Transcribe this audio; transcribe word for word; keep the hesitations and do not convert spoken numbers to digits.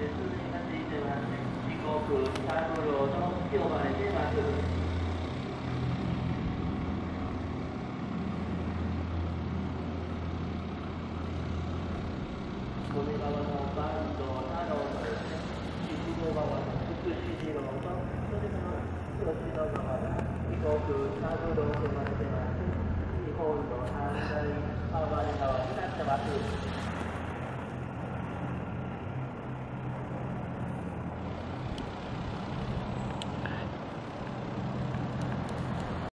になっていてます。時刻さんごろの呼ばれてます。利根川のバンドなどのですね、筑後川の福祉次郎と、それから吉野川が時刻さんごろを呼ばれてます。日本の反対川になってます。